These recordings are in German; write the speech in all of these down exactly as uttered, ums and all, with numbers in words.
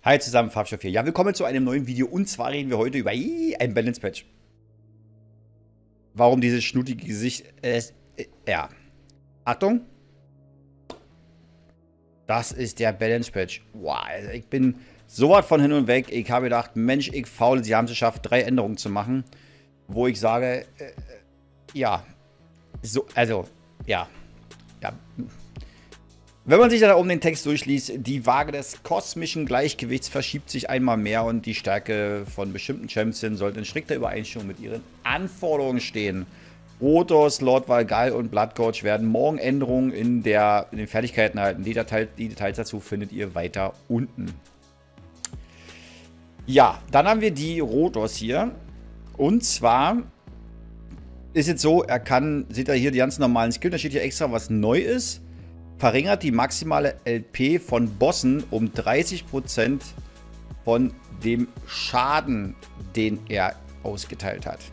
Hi zusammen, Farbstoff hier. Ja, willkommen zu einem neuen Video und zwar reden wir heute über ii, ein Balance-Patch. Warum dieses schnutige Gesicht? Äh, äh, ja. Achtung. Das ist der Balance-Patch. Wow, also ich bin so was von hin und weg. Ich habe gedacht, Mensch, ich faul, sie haben es geschafft, drei Änderungen zu machen. Wo ich sage, äh, ja. So, also, ja. Ja. Wenn man sich da oben den Text durchliest, die Waage des kosmischen Gleichgewichts verschiebt sich einmal mehr und die Stärke von bestimmten Champions sollte in strikter Übereinstimmung mit ihren Anforderungen stehen. Rotos, Lord Valgal und Bloodgorge werden morgen Änderungen in, der, in den Fertigkeiten erhalten. Die, Datei, die Details dazu findet ihr weiter unten. Ja, dann haben wir die Rotos hier. Und zwar ist jetzt so, er kann, seht ihr hier die ganzen normalen Skills, da steht hier extra, was neu ist. Verringert die maximale L P von Bossen um dreißig Prozent von dem Schaden, den er ausgeteilt hat.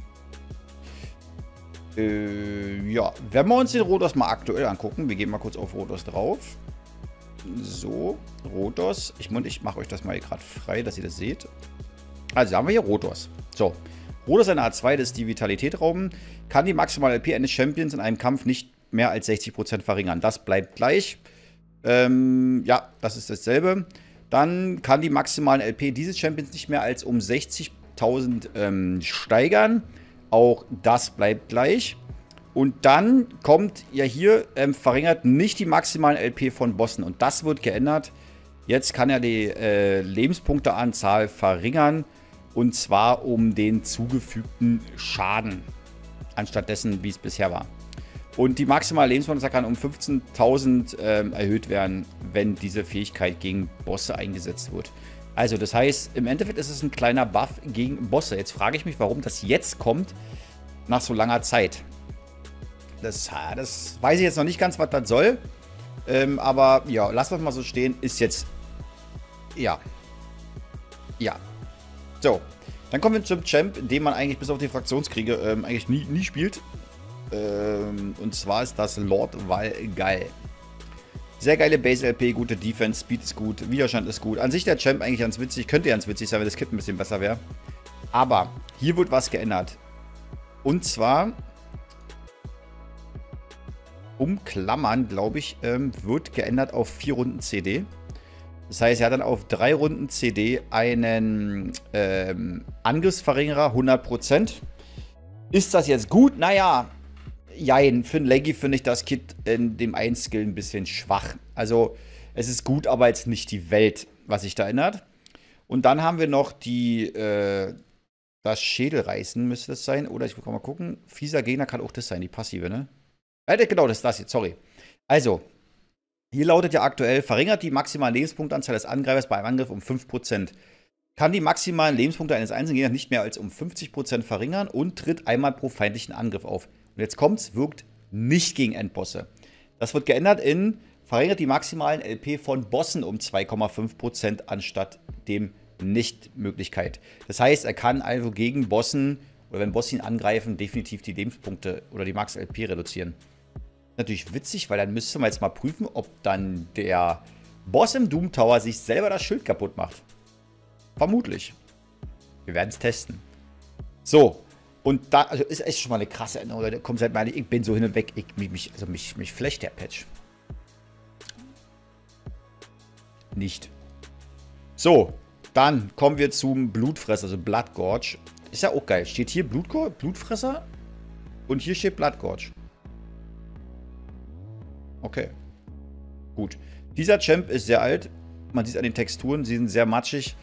Äh, ja, wenn wir uns den Rotos mal aktuell angucken, wir gehen mal kurz auf Rotos drauf. So, Rotos. Ich, ich mache euch das mal gerade frei, dass ihr das seht. Also, da haben wir hier Rotos. So, Rotos eine A zwei, das ist die Vitalität rauben. Kann die maximale L P eines Champions in einem Kampf nicht mehr als sechzig Prozent verringern. Das bleibt gleich. Ähm, ja, das ist dasselbe. Dann kann die maximalen L P dieses Champions nicht mehr als um sechzigtausend ähm, steigern. Auch das bleibt gleich. Und dann kommt ja hier, ähm, verringert nicht die maximalen L P von Bossen. Und das wird geändert. Jetzt kann er die äh, Lebenspunkteanzahl verringern. Und zwar um den zugefügten Schaden. Anstatt dessen, wie es bisher war. Und die maximale Lebenspunkte kann um fünfzehntausend ähm, erhöht werden, wenn diese Fähigkeit gegen Bosse eingesetzt wird. Also das heißt, im Endeffekt ist es ein kleiner Buff gegen Bosse. Jetzt frage ich mich, warum das jetzt kommt, nach so langer Zeit. Das, das weiß ich jetzt noch nicht ganz, was das soll. Ähm, aber ja, lassen wir es mal so stehen. Ist jetzt, ja, ja. So, dann kommen wir zum Champ, den man eigentlich bis auf die Fraktionskriege ähm, eigentlich nie, nie spielt. Und zwar ist das Lord Valgal. Sehr geile Base-L P, gute Defense, Speed ist gut, Widerstand ist gut. An sich der Champ eigentlich ganz witzig, könnte ganz witzig sein, wenn das Kit ein bisschen besser wäre. Aber hier wird was geändert. Und zwar, umklammern, glaube ich, ähm, wird geändert auf vier Runden C D. Das heißt, er hat dann auf drei Runden C D einen ähm, Angriffsverringerer, hundert Prozent. Ist das jetzt gut? Naja, jein, für einen Leggy finde ich das Kit in dem einen Skill ein bisschen schwach. Also, es ist gut, aber jetzt nicht die Welt, was sich da ändert. Und dann haben wir noch die, äh, das Schädelreißen müsste das sein. Oder ich muss mal gucken. Fieser Gegner kann auch das sein, die passive, ne? Äh, genau, das ist das jetzt, sorry. Also, hier lautet ja aktuell, verringert die maximale Lebenspunktanzahl des Angreifers bei einem Angriff um fünf Prozent. Kann die maximalen Lebenspunkte eines einzelnen Gegners nicht mehr als um fünfzig Prozent verringern und tritt einmal pro feindlichen Angriff auf. Und jetzt kommt's, wirkt nicht gegen Endbosse. Das wird geändert in, verringert die maximalen L P von Bossen um zwei Komma fünf Prozent anstatt dem Nicht-Möglichkeit. Das heißt, er kann also gegen Bossen, oder wenn Bosse ihn angreifen, definitiv die Lebenspunkte oder die Max-L P reduzieren. Natürlich witzig, weil dann müsste man jetzt mal prüfen, ob dann der Boss im Doom Tower sich selber das Schild kaputt macht. Vermutlich. Wir werden es testen. So. Und da, also ist echt schon mal eine krasse Änderung, Leute. Kommt seit mal, ich bin so hin und weg. Ich, mich, also mich, mich flecht der Patch. Nicht. So. Dann kommen wir zum Blutfresser, also Bloodgorge. Ist ja auch geil. Steht hier Blutgorge, Blutfresser und hier steht Bloodgorge. Okay. Gut. Dieser Champ ist sehr alt. Man sieht es an den Texturen, sie sind sehr matschig.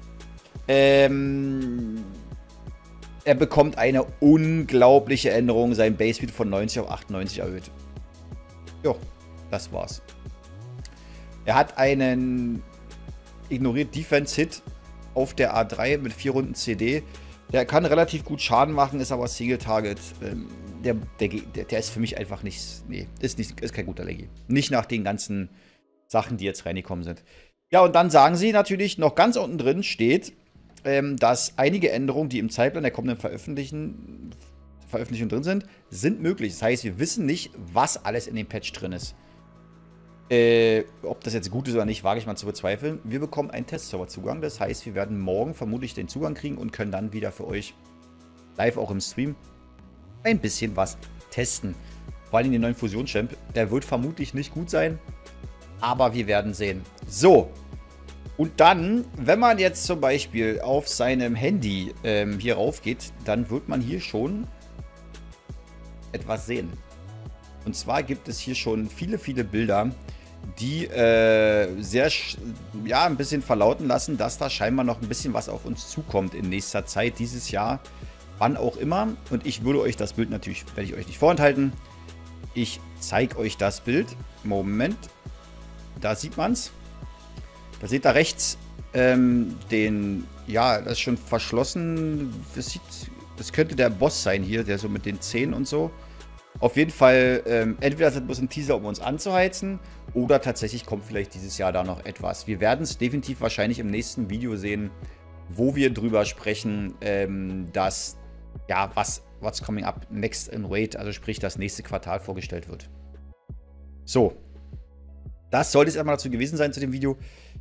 Ähm, er bekommt eine unglaubliche Änderung. Sein Base Speed von neunzig auf achtundneunzig erhöht. Jo, das war's. Er hat einen ignoriert Defense Hit auf der A drei mit vier Runden C D. Der kann relativ gut Schaden machen, ist aber Single Target. Ähm, der, der, der ist für mich einfach nicht. Nee, ist, nicht, ist kein guter Leggy. Nicht nach den ganzen Sachen, die jetzt reingekommen sind. Ja, und dann sagen sie natürlich, noch ganz unten drin steht, ähm, dass einige Änderungen, die im Zeitplan der kommenden Veröffentlichen, Veröffentlichung drin sind, sind möglich. Das heißt, wir wissen nicht, was alles in dem Patch drin ist. Äh, ob das jetzt gut ist oder nicht, wage ich mal zu bezweifeln. Wir bekommen einen Testserverzugang. Das heißt, wir werden morgen vermutlich den Zugang kriegen und können dann wieder für euch live auch im Stream ein bisschen was testen. Vor allem den neuen Fusion-Champ. Der wird vermutlich nicht gut sein, aber wir werden sehen. So. Und dann, wenn man jetzt zum Beispiel auf seinem Handy ähm, hier rauf geht, dann wird man hier schon etwas sehen. Und zwar gibt es hier schon viele, viele Bilder, die äh, sehr, ja, ein bisschen verlauten lassen, dass da scheinbar noch ein bisschen was auf uns zukommt in nächster Zeit, dieses Jahr, wann auch immer. Und ich würde euch das Bild natürlich, werde ich euch nicht vorenthalten. Ich zeige euch das Bild. Moment. Da sieht man es. Da seht ihr rechts ähm, den, ja, das ist schon verschlossen. Das, sieht, das könnte der Boss sein hier, der so mit den Zähnen und so. Auf jeden Fall, ähm, entweder ist das bloß ein Teaser, um uns anzuheizen, oder tatsächlich kommt vielleicht dieses Jahr da noch etwas. Wir werden es definitiv wahrscheinlich im nächsten Video sehen, wo wir drüber sprechen, ähm, dass, ja, was, what's coming up next in Raid, also sprich, das nächste Quartal vorgestellt wird. So. Das sollte es erstmal dazu gewesen sein zu dem Video.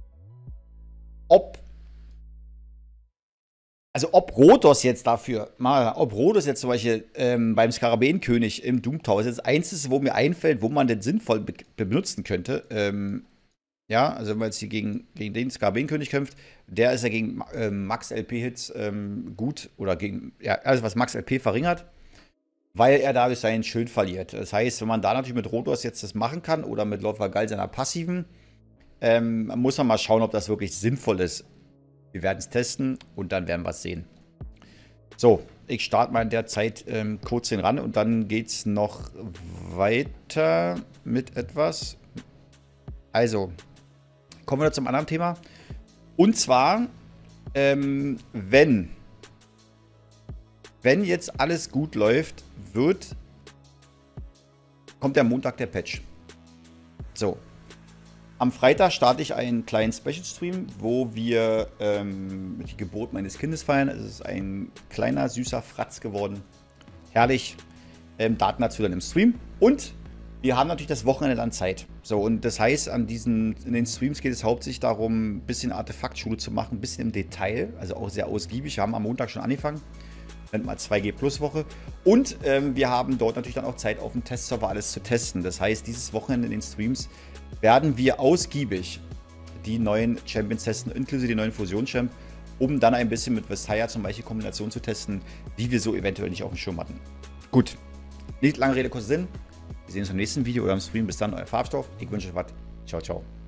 Ob Also ob Rhodos jetzt dafür, mal, ob Rhodos jetzt zum Beispiel ähm, beim Skarabäenkönig im Doom Tower ist das Einzige, wo mir einfällt, wo man den sinnvoll be benutzen könnte. Ähm, ja, also wenn man jetzt hier gegen, gegen den Skarabäenkönig kämpft, der ist ja gegen ähm, Max L P-Hits ähm, gut, oder gegen, ja, alles was Max L P verringert, weil er dadurch seinen Schild verliert. Das heißt, wenn man da natürlich mit Rhodos jetzt das machen kann, oder mit Lord Vargal seiner Passiven, ähm, muss man mal schauen, ob das wirklich sinnvoll ist. Wir werden es testen und dann werden wir es sehen. So, ich starte mal in der Zeit ähm, kurz hin ran und dann geht es noch weiter mit etwas. Also, kommen wir zum anderen Thema. Und zwar, ähm, wenn, wenn jetzt alles gut läuft, wird, kommt der Montag der Patch. So. Am Freitag starte ich einen kleinen Special-Stream, wo wir ähm, die Geburt meines Kindes feiern. Es ist ein kleiner, süßer Fratz geworden. Herrlich. Ähm, Daten dazu dann im Stream. Und wir haben natürlich das Wochenende dann Zeit. So, und das heißt, an diesen, in den Streams geht es hauptsächlich darum, ein bisschen Artefaktschule zu machen, ein bisschen im Detail. Also auch sehr ausgiebig. Wir haben am Montag schon angefangen. Nennt mal zwei G Plus Woche. Und ähm, wir haben dort natürlich dann auch Zeit, auf dem Testserver alles zu testen. Das heißt, dieses Wochenende in den Streams werden wir ausgiebig die neuen Champions testen, inklusive den neuen Fusion-Champ, um dann ein bisschen mit Vestaya zum Beispiel Kombinationen zu testen, die wir so eventuell nicht auf dem Schirm hatten. Gut, nicht lange Rede, kurzer Sinn. Wir sehen uns im nächsten Video oder im Stream. Bis dann, euer Farbstoff. Ich wünsche euch was. Ciao, ciao.